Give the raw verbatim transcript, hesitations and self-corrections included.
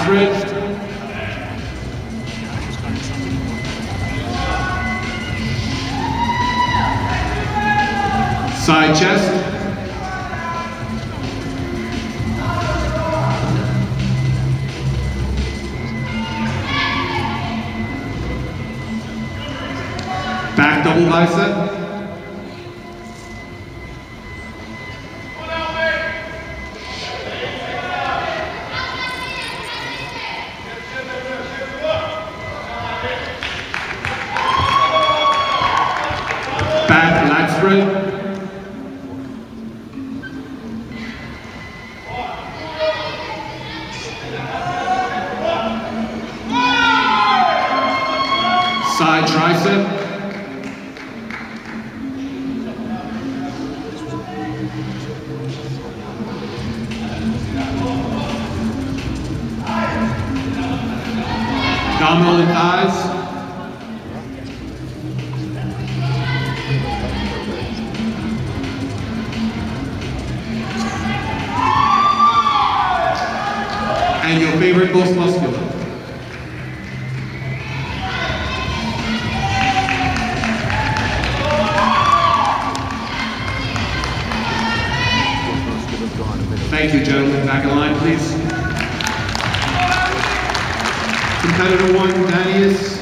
spread. Side chest. Back double bicep. Back lat spread. Side tricep. Abdominal and thighs. And your favorite most muscular. Thank you, gentlemen. Back in line, please. Competitor one, Thaddeus.